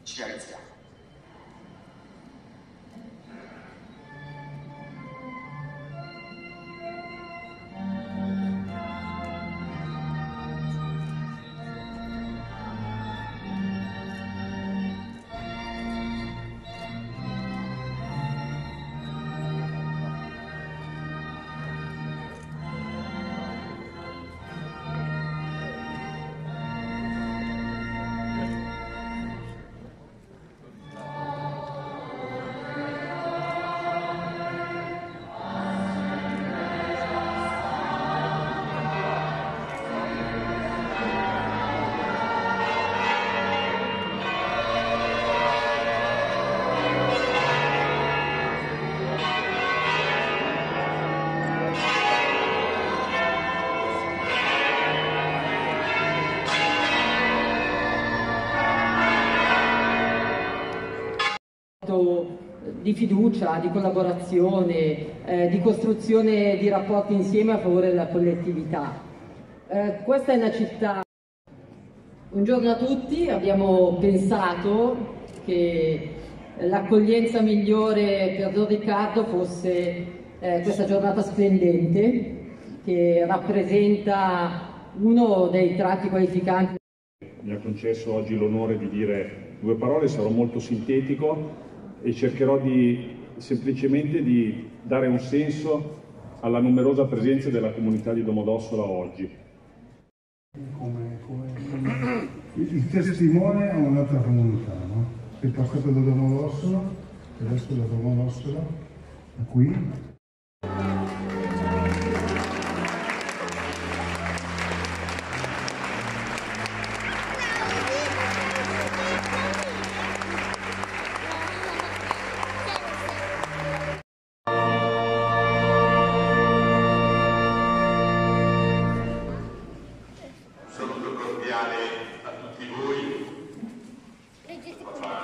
ci alziamo. Di fiducia, di collaborazione, di costruzione di rapporti insieme a favore della collettività. Questa è una città. Buongiorno a tutti, abbiamo pensato che l'accoglienza migliore per Don Riccardo fosse questa giornata splendente che rappresenta uno dei tratti qualificanti. Mi ha concesso oggi l'onore di dire due parole, sarò molto sintetico e cercherò semplicemente di dare un senso alla numerosa presenza della comunità di Domodossola oggi. Il testimone a un'altra comunità, no? È passato da Domodossola, adesso da Domodossola a qui. A tutti voi,